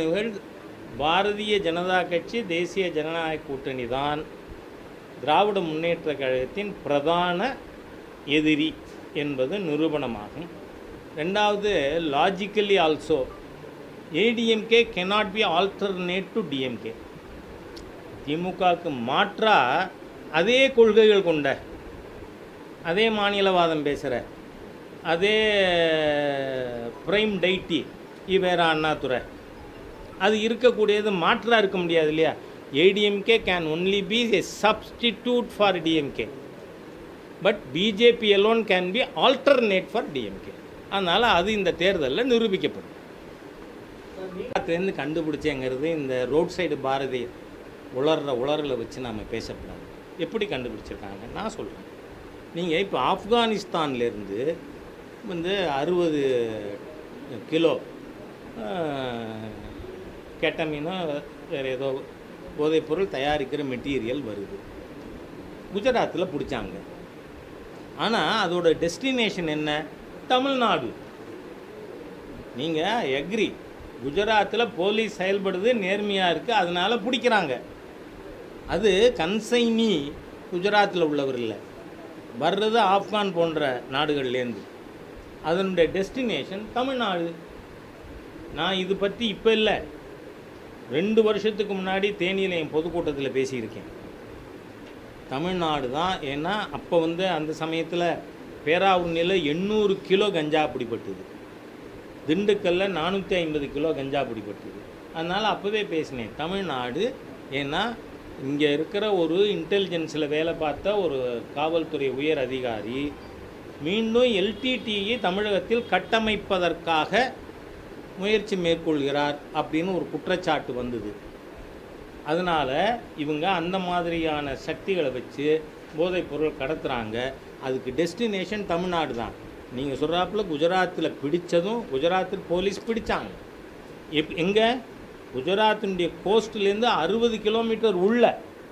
பாரதிய ஜனதா கட்சி தேசிய ஜனநாயக கூட்டணி தான் திராவிட முன்னேற்ற கழகத்தின் பிரதான எதிரி என்பது நிரூபணமாகும். ரெண்டாவது, logically also ADMK cannot be alternate to DMK. திமுகவுக்கு மாற்றாக அதே கொள்கைகள் கொண்ட, அதே மாநிலவாதம் பேசுகிற, அதே பிரைம் டைட்டி வேற அண்ணாதுரை அது இருக்கக்கூடியது மாற்றாக இருக்க முடியாது இல்லையா? ADMK can only be a substitute for DMK, but BJP alone can be alternate for DMK. அதனால் அது இந்த தேர்தலில் நிரூபிக்கப்படும். அதுலேருந்து கண்டுபிடிச்சேங்கிறது இந்த ரோட் சைடு பாரதி உளறலை வச்சு நாம் பேசக்கூடாது. எப்படி கண்டுபிடிச்சிருக்காங்க நான் சொல்கிறேன். நீங்கள் இப்போ ஆப்கானிஸ்தான்லேருந்து 60 கிலோ கெட்டமீனோ வேறு ஏதோ போதைப்பொருள் தயாரிக்கிற மெட்டீரியல் வருது, குஜராத்தில் பிடிச்சாங்க. ஆனால் அதோட டெஸ்டினேஷன் என்ன? தமிழ்நாடு. நீங்கள் எக்ரி, குஜராத்தில் போலீஸ் செயல்படுது, நேர்மையாக இருக்குது, அதனால் பிடிக்கிறாங்க. அது கன்சைனி குஜராத்தில் உள்ளவர் இல்லை, வர்றது ஆப்கான் போன்ற நாடுகள்லேருந்து. அதனுடைய டெஸ்டினேஷன் தமிழ்நாடு. நான் இது பற்றி இப்போ இல்லை, 2 வருஷத்துக்கு முன்னாடி தேனியில் என் பொதுக்கூட்டத்தில் பேசியிருக்கேன். தமிழ்நாடு தான். ஏன்னா அப்போ அந்த சமயத்தில் பேராவூர்னியில் 800 கிலோ கஞ்சா பிடிப்பட்டது, திண்டுக்கல்ல 450 கிலோ கஞ்சா பிடிப்பட்டது. அதனால் அப்போவே பேசினேன் தமிழ்நாடு. ஏன்னா இங்கே இருக்கிற ஒரு இன்டெலிஜென்ஸில் வேலை பார்த்த ஒரு காவல்துறை உயர் அதிகாரி மீண்டும் எல்டிடியை தமிழகத்தில் கட்டமைப்பதற்காக முயற்சி மேற்கொள்கிறார் அப்படின்னு ஒரு குற்றச்சாட்டு வந்தது. அதனால் இவங்க அந்த மாதிரியான சக்திகளை வச்சு போதைப்பொருள் கடத்துகிறாங்க. அதுக்கு டெஸ்டினேஷன் தமிழ்நாடு தான். நீங்கள் சொல்கிறாப்புல குஜராத்தில் பிடித்ததும் குஜராத்தில் போலீஸ் பிடிச்சாங்க. எங்கே? குஜராத்தினுடைய கோஸ்ட்லேருந்து 60 கிலோமீட்டர் உள்ள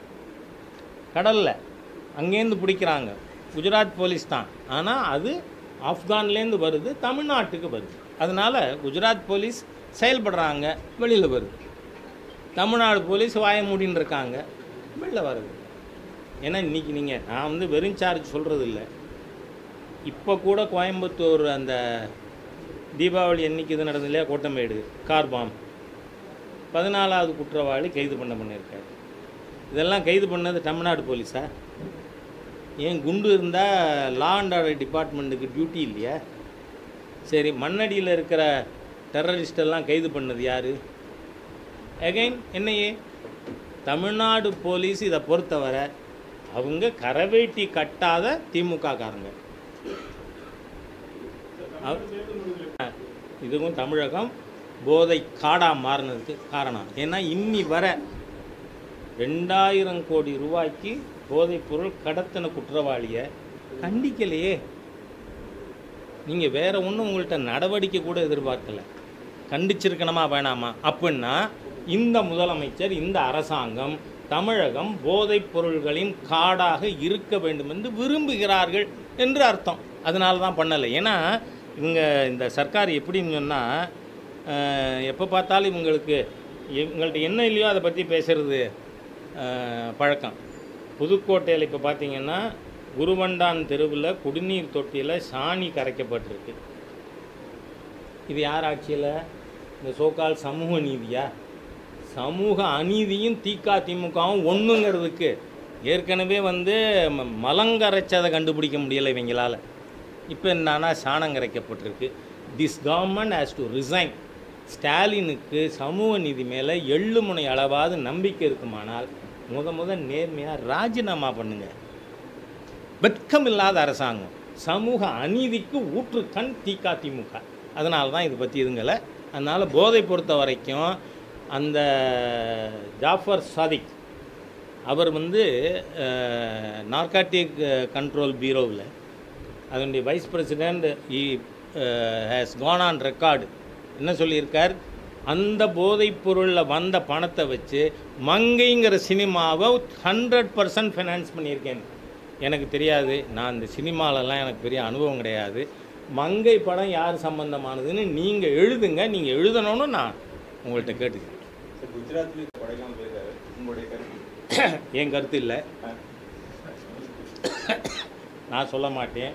கடலில் அங்கேருந்து பிடிக்கிறாங்க. குஜராத் போலீஸ் தான். ஆனால் அது ஆப்கான்லேருந்து வருது, தமிழ்நாட்டுக்கு வருது. அதனால் குஜராத் போலீஸ் செயல்படுறாங்க, வெளியில் வருது. தமிழ்நாடு போலீஸ் வாய மூடின்னு இருக்காங்க, வெளில வருது. ஏன்னா இன்றைக்கி நான் வெறும் சார்ஜ் சொல்கிறது இல்லை. இப்போ கூட கோயம்புத்தூர் அந்த தீபாவளி அன்றைக்கி இது நடந்தது இல்லையா, கோட்டமேடு கார் பாம், 14வது குற்றவாளி கைது பண்ணியிருக்காரு. இதெல்லாம் கைது பண்ணது தமிழ்நாடு போலீஸா? ஏன் குண்டு இருந்தால் லா அண்ட் ஆர்டர் டிபார்ட்மெண்ட்டுக்கு டியூட்டி இல்லையா? சரி, மண்ணடியில் இருக்கிற டெரரிஸ்டெல்லாம் கைது பண்ணது யார்? அகைன் என்னையே தமிழ்நாடு போலீஸ். இதை பொறுத்தவரை அவங்க கரவேட்டி கட்டாத திமுக காரங்க. இதுவும் தமிழகம் போதை காடாக மாறினதுக்கு காரணம். ஏன்னா இன்னி வர 2000 கோடி ரூபாய்க்கு போதைப்பொருள் கடத்தின குற்றவாளியை கண்டிக்கலையே. நீங்கள் வேறு ஒன்றும் உங்கள்கிட்ட நடவடிக்கை கூட எதிர்பார்க்கலை. கண்டிச்சிருக்கணுமா வேணாமா? அப்படின்னா இந்த முதலமைச்சர், இந்த அரசாங்கம் தமிழகம் போதைப் பொருள்களின் காடாக இருக்க வேண்டும் என்று விரும்புகிறார்கள் என்று அர்த்தம். அதனால தான் பண்ணலை. ஏன்னா இவங்க இந்த சர்க்கார் எப்படின்னு சொன்னால், எப்போ பார்த்தாலும் இவங்கள்ட்ட என்ன இல்லையோ அதை பற்றி பேசுகிறது பழக்கம். புதுக்கோட்டையில் இப்போ பார்த்திங்கன்னா குருவண்டான் தெருவில் குடிநீர் தொட்டியில் சாணி கரைக்கப்பட்டிருக்கு. இது யார் ஆட்சியில்? இந்த சோக்கால் சமூக நீதியா? சமூக அநீதியும் திமுகவும் ஒன்றுங்கிறதுக்கு ஏற்கனவே மலங்கரைச்சதை கண்டுபிடிக்க முடியலை இவங்களால். இப்போ என்னன்னா சாணம் கரைக்கப்பட்டிருக்கு. This government has to resign. ஸ்டாலினுக்கு சமூக நீதி மேலே எள்ளு முனை அளவாவது நம்பிக்கை இருக்குமானால் முத நேர்மையாக ராஜினாமா பண்ணுங்க. வெட்கம் இல்லாத அரசாங்கம், சமூக அநீதிக்கு ஊற்றுக்கண் திமுக. அதனால தான் இது பற்றி இதுங்களை. அதனால் போதை பொறுத்த வரைக்கும் அந்த ஜாஃபர் சாதிக் அவர் நார்காட்டிக் கண்ட்ரோல் பியூரோவில் அதனுடைய vice president has gone on record என்ன சொல்லியிருக்கார்? அந்த போதைப் பொருளில் வந்த பணத்தை வச்சு மங்கைங்கிற சினிமாவை 100% ஃபைனான்ஸ் பண்ணியிருக்கேன். எனக்கு தெரியாது, நான் இந்த சினிமாலெல்லாம் எனக்கு பெரிய அனுபவம் கிடையாது. மங்கை படம் யார் சம்பந்தமானதுன்னு நீங்கள் எழுதுங்க. நீங்கள் எழுதணும்னு நான் உங்கள்கிட்ட கேட்டுக்கிறேன். குஜராத்தில் கொடைக்கானல் போயிருக்காரு, உங்களுடைய கருத்து? என் கருத்து இல்லை, நான் சொல்ல மாட்டேன்.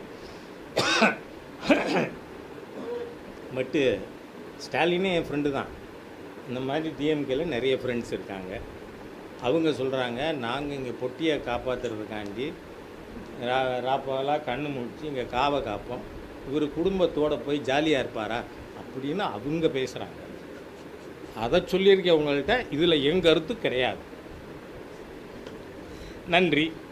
பட்டு ஸ்டாலினே என் ஃப்ரெண்டு தான். இந்த மாதிரி டிஎம்கேல நிறைய ஃப்ரெண்ட்ஸ் இருக்காங்க. அவங்க சொல்கிறாங்க, நாங்கள் இங்கே பொட்டியை காப்பாற்றுறதுக்காண்டி ராப்பாலாம் கண்ணு முடிச்சு இங்கே காவை காப்போம், இவர் குடும்பத்தோடு போய் ஜாலியாக இருப்பாரா அப்படின்னு அவங்க பேசுகிறாங்க. அதை சொல்லியிருக்கேன் உங்கள்கிட்ட. இதில் என் கருத்து கிடையாது. நன்றி.